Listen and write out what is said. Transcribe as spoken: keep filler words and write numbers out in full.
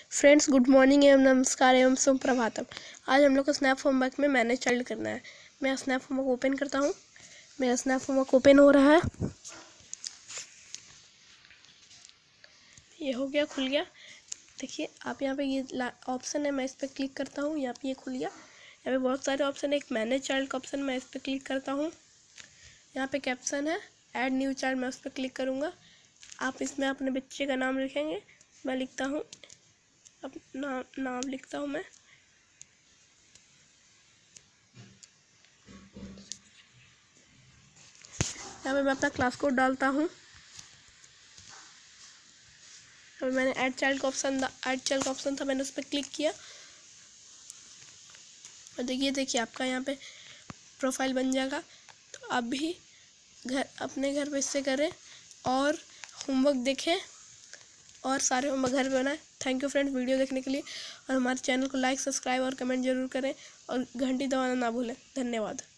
Friends, good morning एवं नमस्कार एवं सुप्रभातम। आज हम लोग को स्नैप होमवर्क में मैनेज चाइल्ड करना है। मैं स्नैप होमवर्क ओपन करता हूँ। मेरा स्नैप होमवर्क ओपन हो रहा है। ये हो गया, खुल गया। देखिए आप यहाँ पे ये ऑप्शन है, मैं इस पर क्लिक करता हूँ। यहाँ पे ये खुल गया। यहाँ पे बहुत सारे ऑप्शन है। एक मैनेज चाइल्ड का ऑप्शन, मैं इस पर क्लिक करता हूँ। यहाँ पे कैप्शन है ऐड न्यू चाइल्ड, मैं उस पर क्लिक करूँगा। आप इसमें अपने बच्चे का नाम लिखेंगे। मैं लिखता हूँ, अब नाम नाम लिखता हूँ मैं। यहाँ पे मैं अपना क्लास कोड डालता हूँ। अब मैंने ऐड चाइल्ड का ऑप्शन ऐड चाइल्ड का ऑप्शन था, मैंने उस पर क्लिक किया और देखिए देखिए आपका यहाँ पे प्रोफाइल बन जाएगा। तो आप भी घर अपने घर पे इससे करें और होमवर्क देखें और सारे होमवर्क घर पे बनाएं। थैंक यू फ्रेंड्स वीडियो देखने के लिए, और हमारे चैनल को लाइक, सब्सक्राइब और कमेंट जरूर करें और घंटी दबाना ना भूलें। धन्यवाद।